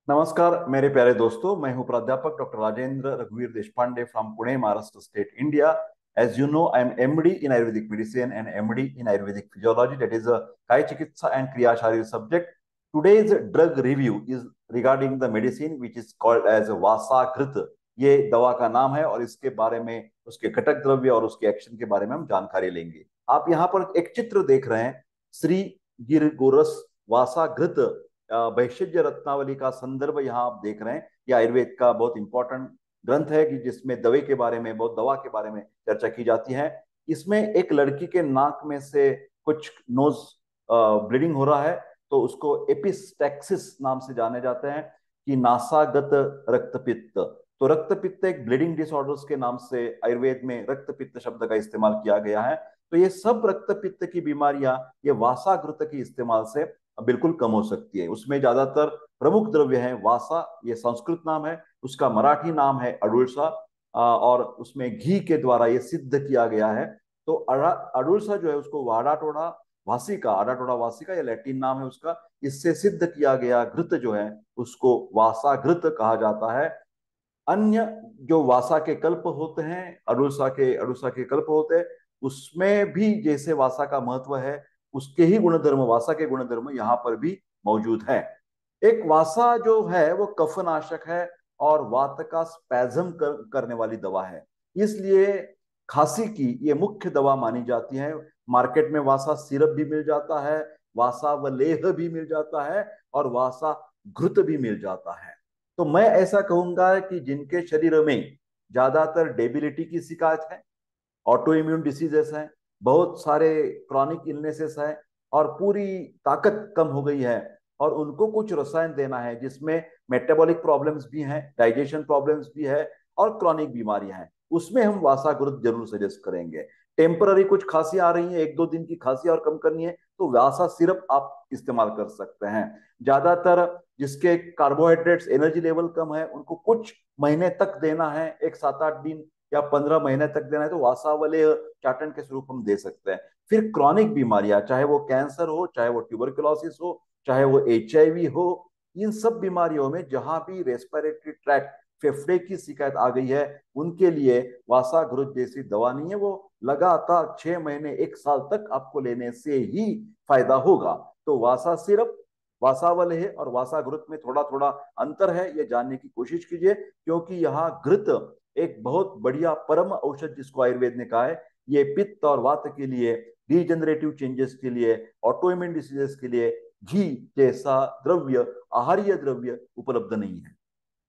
नमस्कार मेरे प्यारे दोस्तों। मैं हूं प्राध्यापक डॉक्टर राजेंद्र रघुवीर Deshpande from Pune, Maharashtra state, India. As you know, I am MD in Ayurvedic medicine and MD in Ayurvedic physiology. That is a Kai Chikitsa and Kriya Shari subject. Today's drug review is regarding the medicine which is called as Vasakrita. ये दवा का नाम है और इसके बारे में, उसके घटक द्रव्य और उसके एक्शन के बारे में हम जानकारी लेंगे। आप यहाँ पर एक चित्र देख रहे हैं, श्री गिर गोरस वासाघृत वैशज्य रत्नावली का संदर्भ यहाँ आप देख रहे हैं। ये आयुर्वेद का बहुत इंपॉर्टेंट ग्रंथ है कि जिसमें दवा के बारे में, बहुत दवा के बारे में चर्चा की जाती है। इसमें एक लड़की के नाक में से कुछ नोज ब्लीडिंग हो रहा है, तो उसको एपिस्टैक्सिस नाम से जाने जाते हैं कि नासागत रक्तपित्त। तो रक्तपित्त एक ब्लीडिंग डिसऑर्डर्स के नाम से आयुर्वेद में रक्तपित्त शब्द का इस्तेमाल किया गया है। तो ये सब रक्तपित्त की बीमारियां ये वासाघृत के इस्तेमाल से बिल्कुल कम हो सकती है। उसमें ज्यादातर प्रमुख द्रव्य है वासा, ये संस्कृत नाम है, उसका मराठी नाम है अडुळसा, और उसमें घी के द्वारा ये सिद्ध किया गया है। तो अडुळसा जो है उसको वाडाटोड़ा वासिका, आडाटोड़ा वासिका या लैटिन नाम है उसका, इससे सिद्ध किया गया घृत जो है उसको वासाघृत कहा जाता है। अन्य जो वासा के कल्प होते हैं, अड़ुसा के कल्प होते हैं, उसमें भी जैसे वासा का महत्व है, उसके ही गुणधर्म, वासा के गुणधर्म यहाँ पर भी मौजूद है। एक वासा जो है वो कफनाशक है और वात का स्पैज्म करने वाली दवा है, इसलिए खांसी की ये मुख्य दवा मानी जाती है। मार्केट में वासा सिरप भी मिल जाता है, वासा वलेह भी मिल जाता है और वासा घृत भी मिल जाता है। तो मैं ऐसा कहूंगा कि जिनके शरीर में ज्यादातर डेबिलिटी की शिकायत है, ऑटो इम्यून डिसीजेस हैं, बहुत सारे क्रॉनिक इलनेसेस हैं और पूरी ताकत कम हो गई है, और उनको कुछ रसायन देना है जिसमें मेटाबॉलिक प्रॉब्लम्स भी हैं, डाइजेशन प्रॉब्लम्स भी है और क्रॉनिक बीमारियां हैं, उसमें हम वासागुरुत जरूर सजेस्ट करेंगे। टेम्पररी कुछ खांसी आ रही है, एक दो दिन की खांसी और कम करनी है, तो वासा सिरप आप इस्तेमाल कर सकते हैं। ज्यादातर जिसके कार्बोहाइड्रेट्स एनर्जी लेवल कम है उनको कुछ महीने तक देना है, एक 7-8 दिन या 15 महीने तक देना है, तो वासा वाले चाटन के स्वरूप हम दे सकते हैं। फिर क्रॉनिक बीमारियां, चाहे वो कैंसर हो, चाहे वो ट्यूबरकुलोसिस हो, चाहे वो HIV हो, इन सब बीमारियों में जहां भी रेस्पिरेटरी ट्रैक्ट, फेफड़े की शिकायत आ गई है, उनके लिए वासाघृत जैसी दवा नहीं है, वो लगातार 6 महीने 1 साल तक आपको लेने से ही फायदा होगा। तो वासा सिरप, वासावल है और वासाघृत में थोड़ा थोड़ा अंतर है, ये जानने की कोशिश कीजिए, क्योंकि यहाँ घृत एक बहुत बढ़िया परम औषध जिसको आयुर्वेद ने कहा है, ये पित्त और वात के लिए, डिजेनरेटिव चेंजेस के लिए, ऑटोइम्यून डिसीजेस के लिए घी जैसा द्रव्य, आहार्य द्रव्य उपलब्ध नहीं है।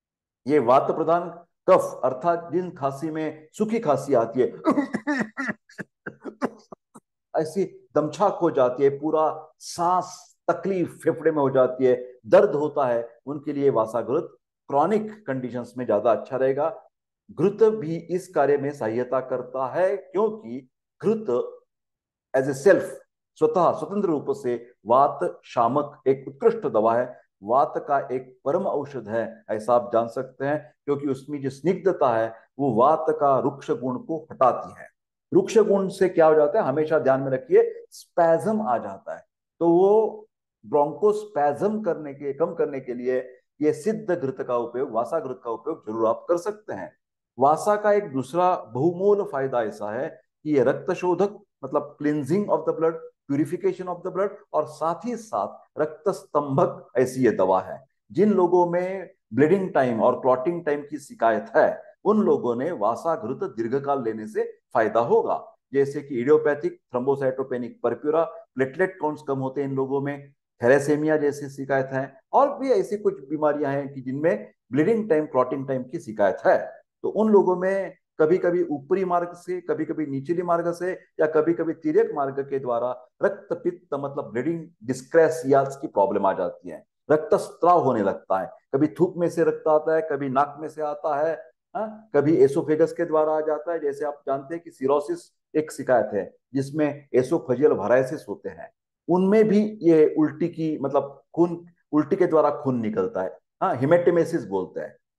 ये वात प्रधान कफ, अर्थात जिन खांसी में सूखी खांसी आती है ऐसी दमछाक हो जाती है, पूरा सांस तकलीफ फेफड़े में हो जाती है, दर्द होता है, उनके लिए वासाघृत क्रॉनिक कंडीशंस में ज्यादा अच्छा रहेगा। घृत भी इस कार्य में सहायता करता है, क्योंकि घृत एज ए सेल्फ, स्वतः स्वतंत्र रूप से वात शामक एक उत्कृष्ट दवा है, वात का एक परम औषध है, ऐसा आप जान सकते हैं, क्योंकि उसमें जो स्निग्धता है वो वात का रुक्ष गुण को हटाती है। रुक्ष गुण से क्या हो जाता है, हमेशा ध्यान में रखिए, स्पैज्म आ जाता है। तो वो ब्रोंकोस्पैज्म करने के, कम करने के लिए ये सिद्ध घृत का उपयोग, वासा घृत का उपयोग जरूर आप कर सकते हैं। वासा का एक दूसरा बहुमूल्य फायदा ऐसा है कि ये रक्त शोधक, मतलब cleansing of the blood, purification of the blood, और साथ ही साथ रक्त स्तंभक ऐसी ये दवा है। जिन लोगों में ब्लीडिंग टाइम और क्लॉटिंग टाइम की शिकायत है, उन लोगों ने वासाघृत दीर्घकाल लेने से फायदा होगा। जैसे कि idiopathic thrombocytopenic purpura, platelet counts कम होते हैं इन लोगों में, थैलेसेमिया जैसी शिकायत है, और भी ऐसी कुछ बीमारियां हैं कि जिनमें ब्लीडिंग टाइम, क्लॉटिंग टाइम की शिकायत है। तो उन लोगों में कभी कभी ऊपरी मार्ग से, कभी कभी निचली मार्ग से, या कभी कभी तिर्यक मार्ग के द्वारा रक्त पित्त, मतलब ब्लीडिंग डिस्क्रेसियास की प्रॉब्लम आ जाती है, रक्तस्राव होने लगता है, कभी थूक में से रक्त आता है, कभी नाक में से आता है, कभी एसोफेगस के द्वारा आ जाता है। जैसे आप जानते हैं कि सिरोसिस एक शिकायत है जिसमें एसोफेजियल वायरसिस होते हैं, उनमें भी ये उल्टी की, मतलब खून, उल्टी के द्वारा खून निकलता है, हाँ, हिमेटेमेसिस बोलते हैं।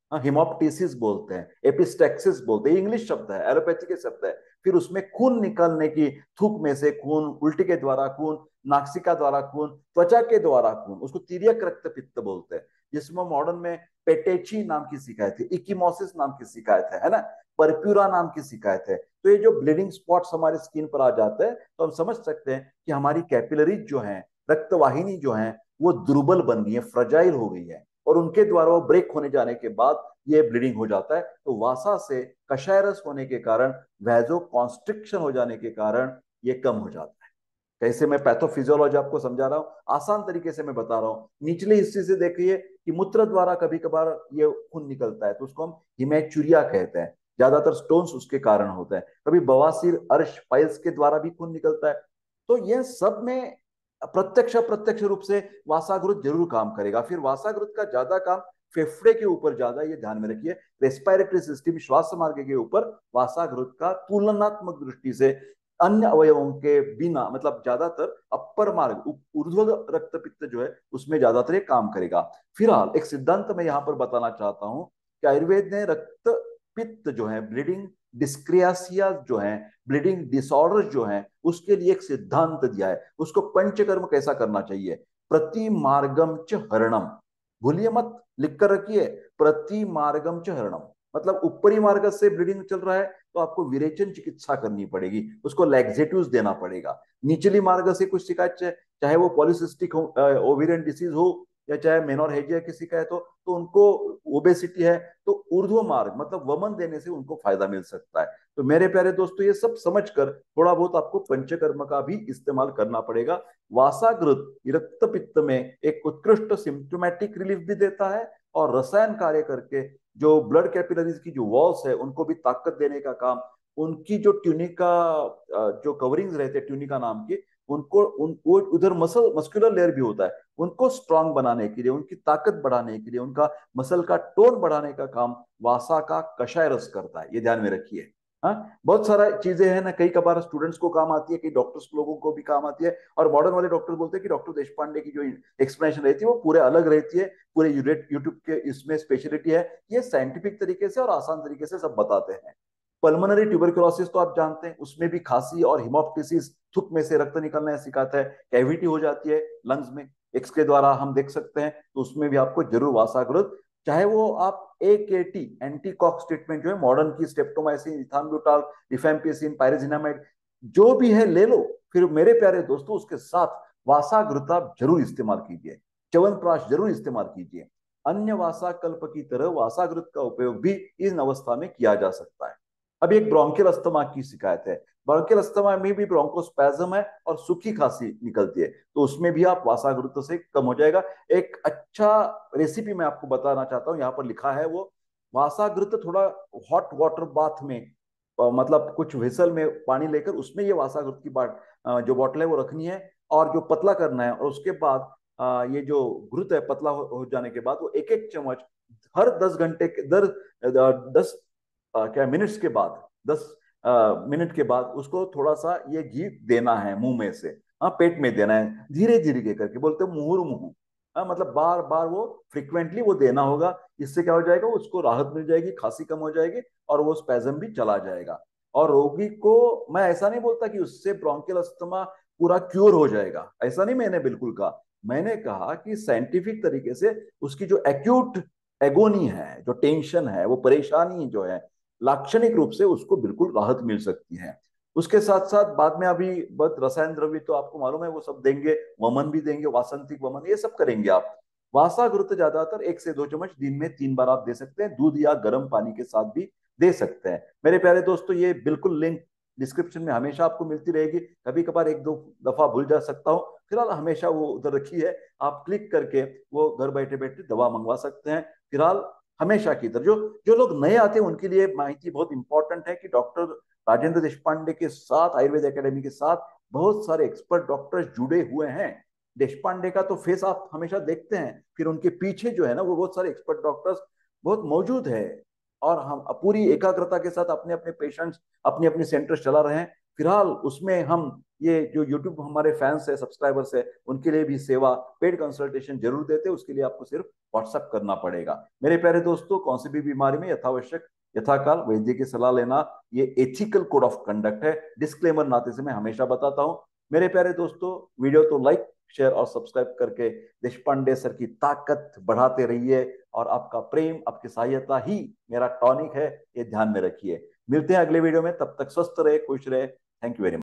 हिमोप्टिसिस बोलते हैं, एपिस्टेक्सिस बोलते हैं, इंग्लिश शब्द है, एलोपैथी के शब्द है। फिर उसमें खून निकलने की, थूक में से खून, उल्टी के द्वारा खून, नासिका द्वारा खून, त्वचा के द्वारा खून, उसको तिर्यक रक्तपित्त बोलते हैं। जिसमें मॉडर्न में पेटेची नाम की शिकायत है, इकिमोसिस नाम की शिकायत है ना, परप्यूरा नाम की शिकायत है। तो ये जो ब्लीडिंग स्पॉट्स हमारे स्किन पर आ जाते हैं, तो हम समझ सकते हैं कि हमारी कैपिलरीज जो है, रक्तवाहिनी जो है, वो दुर्बल बन गई है, फ्रजाइल हो गई है, और उनके द्वारा वो ब्रेक होने जाने के बाद ये ब्लीडिंग हो जाता है। तो वासा से कषाय रस होने के कारण, वैजो कॉन्स्ट्रिक्शन हो जाने के कारण ये कम हो जाता है। कैसे, मैं पैथोफिजियोलॉजी आपको समझा रहा हूं, आसान तरीके से मैं बता रहा हूं। निचले हिस्से से देखिए कि मूत्र द्वारा कभी कभार ये खून निकलता है, तो उसको हम हिमैचुरिया कहते हैं, ज्यादातर स्टोन्स उसके कारण होते हैं। कभी बवासीर, अर्श, पाइल्स के द्वारा भी खून निकलता है। तो ये सब में प्रत्यक्ष अप्रत्यक्ष रूप से वासाग्रुत जरूर काम करेगा। फिर वासाग्रुत का ज्यादा काम फेफड़े के ऊपर ज्यादा, ये ध्यान में रखिए, रेस्पिरेटरी सिस्टम, श्वास मार्ग के ऊपर वासाग्रुत का तुलनात्मक दृष्टि से अन्य अवयवों के बिना, मतलब ज्यादातर अपर मार्ग, ऊर्ध्व रक्तपित्त जो है उसमें ज्यादातर ये काम करेगा। फिलहाल एक सिद्धांत मैं यहाँ पर बताना चाहता हूँ कि आयुर्वेद ने रक्त पित्त जो है, ब्लीडिंग डिस्क्रियासिया जो है, ब्लीडिंग डिसऑर्डर जो है, उसके लिए एक सिद्धांत दिया है। उसको पंचकर्म कैसा करना चाहिए, प्रति मार्गम च हरणम, भूलिए मत, लिख कर रखिए, प्रति मार्गम च हरणम। मतलब ऊपरी मार्ग से ब्लीडिंग चल रहा है तो आपको विरेचन चिकित्सा करनी पड़ेगी, उसको लैक्सेटिव्स देना पड़ेगा। निचली मार्ग से कुछ शिकायत, चाहे वो पॉलिसिस्टिक ओवेरियन डिसीज हो या चाहे मेनोरहेजिया की शिकायत हो, तो उनको ओबेसिटी है, तो ऊर्ध्व मार्ग मतलब वमन देने से उनको फायदा मिल सकता है। तो मेरे प्यारे दोस्तों, ये सब समझकर थोड़ा बहुत आपको पंचकर्म का भी इस्तेमाल करना पड़ेगा। वासाग्रत रक्त पित्त में एक उत्कृष्ट सिम्टोमेटिक रिलीफ भी देता है, और रसायन कार्य करके जो ब्लड कैपिलरीज की जो वॉल्स है उनको भी ताकत देने का काम, उनकी जो ट्यूनिका, जो कवरिंग्स रहते हैं ट्यूनिका नाम की, उनको वो उधर मस्कुलर लेयर भी होता है, उनको स्ट्रांग बनाने के लिए, उनकी ताकत बढ़ाने के लिए, उनका मसल का टोन बढ़ाने का काम वासा का कषाय रस करता है। ये ध्यान में रखिए। हाँ, बहुत सारा चीजें हैं ना, कई कबार स्टूडेंट्स को काम आती है, कई डॉक्टर्स लोगों को भी काम आती है, और मॉडर्न वाले डॉक्टर बोलते हैं कि डॉक्टर देश पांडे की जो एक्सप्लेनेशन रहती है वो पूरे अलग रहती है, पूरे यूट्यूब के इसमें स्पेशलिटी है। ये साइंटिफिक तरीके से और आसान तरीके से सब बताते हैं। पल्मोनरी ट्यूबरकुलोसिस तो आप जानते हैं, उसमें भी खांसी और हिमोप्टिसिस, थूक में से रक्त निकलना सिखाता है, कैविटी हो जाती है लंग्स में, एक्स के द्वारा हम देख सकते हैं, तो उसमें भी आपको जरूर वासाग्रत, चाहे वो आप एकेटी एंटीकॉक्स ट्रीटमेंट जो है मॉडर्न की, स्टेप्टोमाइसिन, इथाम्ब्यूटाल, रिफेम्पिसिन, पायरेजिनामाइड, जो भी है ले लो। फिर मेरे प्यारे दोस्तों, उसके साथ वासाग्रत आप जरूर इस्तेमाल कीजिए, च्यवनप्राश जरूर इस्तेमाल कीजिए। अन्य वासाकल्प की तरह वासाग्रत का उपयोग भी इन अवस्था में किया जा सकता है। अब एक ब्रोंकियल अस्थमा की शिकायत है, ब्रोंकियल अस्थमा में भी ब्रोंकोस्पैज्म है और सूखी खांसी निकलती है, तो उसमें भी आप वासाग्रत से कम हो जाएगा। एक अच्छा रेसिपी मैं आपको बताना चाहता हूँ, यहाँ पर लिखा है वो, वासाग्रत थोड़ा हॉट वाटर बाथ में, मतलब कुछ वेसल में पानी लेकर उसमें ये वासाग्रत की जो बॉटल है वो रखनी है, और जो पतला करना है, और उसके बाद ये जो घृत है पतला हो जाने के बाद वो एक एक चम्मच हर 10 घंटे के दर 10 क्या मिनट्स के बाद, 10 मिनट के बाद उसको थोड़ा सा ये घी देना है मुंह में से, हाँ पेट में देना है, धीरे धीरे के करके, बोलते हैं मुहुर मुहु, हाँ मतलब बार बार वो फ्रिक्वेंटली वो देना होगा। इससे क्या हो जाएगा, उसको राहत मिल जाएगी, खांसी कम हो जाएगी, और वो स्पैज्म भी चला जाएगा। और रोगी को, मैं ऐसा नहीं बोलता कि उससे ब्रोंकियल अस्थमा पूरा क्योर हो जाएगा, ऐसा नहीं मैंने बिल्कुल कहा। मैंने कहा कि साइंटिफिक तरीके से उसकी जो एक्यूट एगोनी है, जो टेंशन है, वो परेशानी जो है, लाक्षणिक रूप से उसको बिल्कुल राहत मिल सकती है। उसके साथ साथ बाद में अभी बहुत रसायन द्रव्य तो आपको मालूम है वो सब देंगे, वमन भी देंगे, वासंतिक वमन, ये सब करेंगे आप। वासाघृत ज्यादातर 1 से 2 चम्मच दिन में 3 बार आप दे सकते हैं, दूध या गर्म पानी के साथ भी दे सकते हैं। मेरे प्यारे दोस्तों, ये बिल्कुल लिंक डिस्क्रिप्शन में हमेशा आपको मिलती रहेगी, कभी कभार 1-2 दफा भूल जा सकता हूँ, फिलहाल हमेशा वो उधर रखी है, आप क्लिक करके वो घर बैठे बैठे दवा मंगवा सकते हैं। फिलहाल हमेशा की तरह जो जो लोग नए आते हैं उनके लिए माहिती बहुत इंपॉर्टेंट है कि डॉक्टर राजेंद्र देशपांडे के साथ, आयुर्वेद एकेडमी के साथ बहुत सारे एक्सपर्ट डॉक्टर्स जुड़े हुए हैं। देशपांडे का तो फेस आप हमेशा देखते हैं, फिर उनके पीछे जो है ना वो बहुत सारे एक्सपर्ट डॉक्टर्स बहुत मौजूद है, और हम पूरी एकाग्रता के साथ अपने अपने पेशेंट्स, अपने अपने सेंटर्स चला रहे हैं। फिलहाल उसमें हम ये जो यूट्यूब हमारे फैंस है, सब्सक्राइबर्स है, उनके लिए भी सेवा पेड कंसल्टेशन जरूर देते हैं। उसके लिए आपको सिर्फ व्हाट्सअप करना पड़ेगा। मेरे प्यारे दोस्तों, कौन सी भी बीमारी में यथावश्यक यथाकाल वैद्य की सलाह लेना ये एथिकल कोड ऑफ कंडक्ट है। डिस्क्लेमर नाते से मैं हमेशा बताता हूं। मेरे प्यारे दोस्तों, वीडियो तो लाइक शेयर और सब्सक्राइब करके देश पांडे सर की ताकत बढ़ाते रहिए, और आपका प्रेम, आपकी सहायता ही मेरा टॉनिक है, ये ध्यान में रखिए। मिलते हैं अगले वीडियो में, तब तक स्वस्थ रहे, खुश रहे। Thank you very much.